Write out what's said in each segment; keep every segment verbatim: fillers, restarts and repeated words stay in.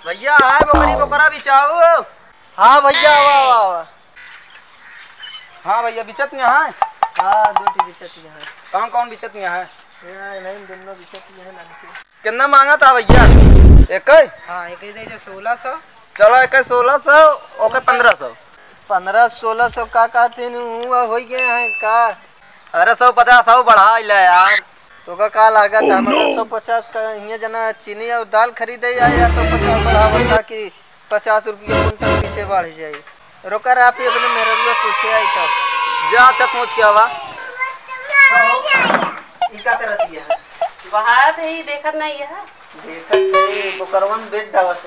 भैया है बकरी बकरा बिचाओ। हाँ भैया वाह वाह वाह। हाँ भैया बिचत में है। हाँ दो टी बिचत में है। कौन कौन बिचत में है? नहीं दोनों बिचत में है लड़के। कितना मांगा था भैया? एक हाँ एक दे सोलह सौ। चलो एक सोलह सौ ओके पंद्रह सौ। पंद्रह सोलह सौ का का तीन हुआ हो गया है का? अरे सौ पचास सौ बढ़ा ले यार। तो का का लागत है? मतलब सौ पचास का यहाँ जना चीनी और दाल खरीदे या या सौ पचास बढ़ावत था कि पचास रुपये कुंटल पीछे बढ़ जाये। रोकर आप ही अपने मेरे लिए पूछे आई तब जा चप मुझ क्या हुआ? इका करत है बाहर थे ही देखत नहीं है। देखत है बुकरवन बेट दावत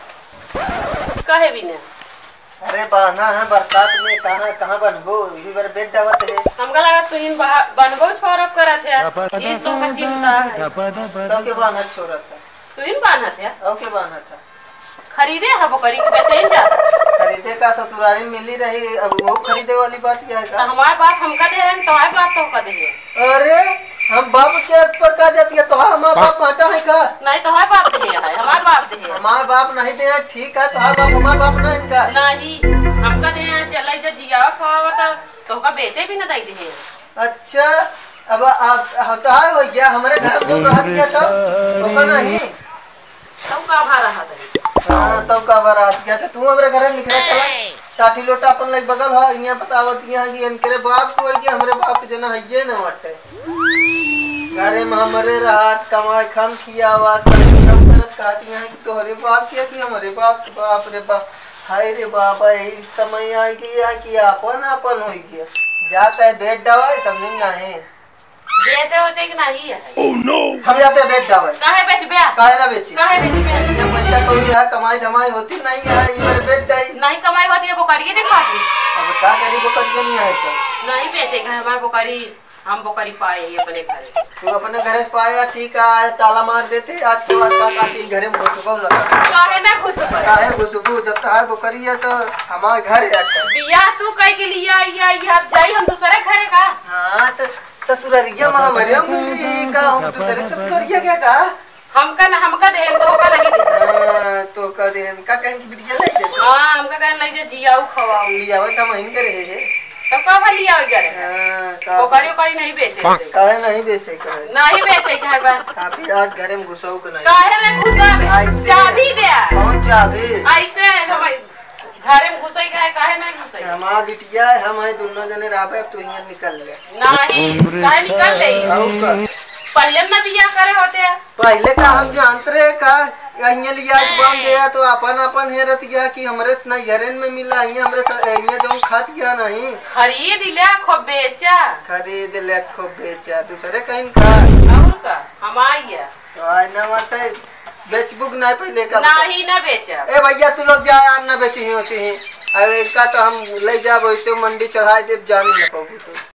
है कहे भी ने। अरे बहाना है बरसात में कहाँ कहाँ बनबो इसी बार बेट दावत है। हमका लगा तू इन बनबो छोरब करत है इस लोग का चिंता है। तो के बहाना छोरत है तू इन बानत है ओके बहाना था खरीदे है बकरी के बेचैन जा खरीदे का ससुरारी मिली रही अब वो खरीदे वाली बात क्या है का? हमारे बाप हमका दे रहे तुम्हारे बाप तो का दे। अरे हम बाप के पर का जाती है तोहार हमारा बाप माटा है का? नहीं तुम्हारे बाप दे है हमारे बाप दे है। हमारा बाप नहीं दे ठीक है तोहार बाप हमारा बाप नहीं इनका नहीं हमका दे चल जा जिया खवा तो का बेचे भी ना दई दे। अच्छा अब आप तोहार हो गया हमारे घर में रह गया तब तो नहीं तब का भा रहा था। हाँ तब का बारात गया तो तू हमारे घर निकला चला टाटी लोटा अपन लग बगल है यहाँ बतावत यहाँ कि इनके बाप को है कि हमारे बाप जना है ये ना वाटे घरे में हमारे रात कमाई खम किया हुआ सब करत कहती हैं कि तोहरे बाप किया कि हमारे बाप बाप रे बाप हाय रे बाबा यही समय आ गया कि अपन अपन हो गया जाता है बेट दवाई समझ नहीं बेचे हो चाहिए कि नहीं है। oh, no. हम जाते हैं बेट दवाई काहे बेच बे काहे ना बेची काहे बेच बे ये पैसा कौड़ी है कमाई धमाई होती नहीं है ये मेरे बेट दई नहीं कमाई होती है बकरी देखा अब का करी बकरी नहीं है तो नहीं बेचे घर हमारे बकरी हम बकरी पाए अपने घर तू अपने घर से पाया ठीक है ताला मार देते आज के बाद का काटी घरे में घुसबो लगा काहे ना घुसबो काहे घुसबो जब तक बकरी है तो हमारे घर आके बिया तू कह के लिया या या जाई हम दूसरे घरे का। हां तो ससुरारिया में हमारे मिली का हम दूसरे ससुरारिया क्या का हमका ना हमका दे तो का नहीं दे तो का दे का कहीं की बिटिया ले जे हां हमका कहीं ले जे जियाऊ खवाओ लिया हुआ का महीन करे है तो का भली आ गया हां का बकरी बकरी नहीं बेचे काहे नहीं बेचे काहे नहीं बेचे घर बस काफी आज घरे में घुसो के नहीं काहे रे घुसा चाबी दे कौन चाबी ऐसे हम घरे में घुसई गए काहे नहीं घुसई हमारा बिटिया हम है दोनों जने राबे अब तू यहां निकल ले नहीं काहे निकल ले पहले ना बिया करे होते हैं पहले का हम जानते रहे का यहाँ लिया बन गया तो अपन अपन हेरत गया कि हमरे ना घरेन में मिला यहाँ हमरे यहाँ जो खात गया नहीं खरीद ले खूब बेचा खरीद ले खूब बेचा दूसरे कहीं का और का हम आइए तो आई ना मत बेचबुक नहीं पहले का नहीं ना बेचा ए भैया तू लोग जा यार ना बेची ही होती है अरे का तो हम ले जा वैसे मंडी चढ़ाए दे जाने न पाऊ तो